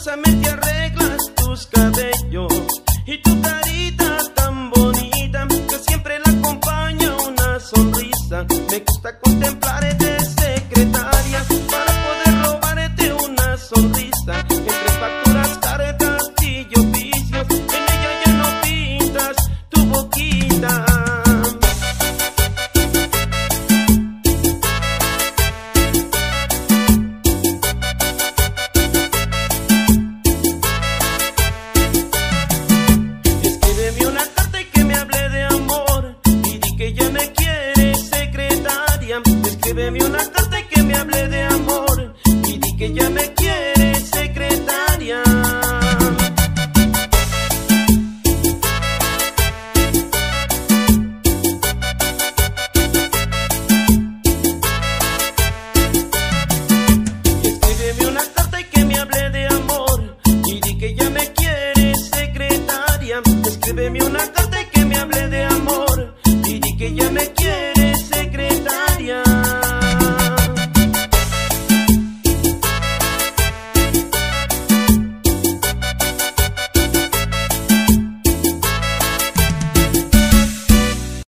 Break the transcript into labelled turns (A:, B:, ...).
A: amorosamente arreglas tus cabellos y tu carita tan bonita que siempre la acompaña una sonrisa. Me gusta contemplarte, secretaria, para poder robarte una sonrisa. Entre facturas, cartas y oficios, en ella ya no pintas tu boquita. Escríbeme una carta y que me hable de amor y di que ya me quieres, secretaria. Escríbeme una carta y que me hable de amor y di que ya me quieres, secretaria. Escríbeme una carta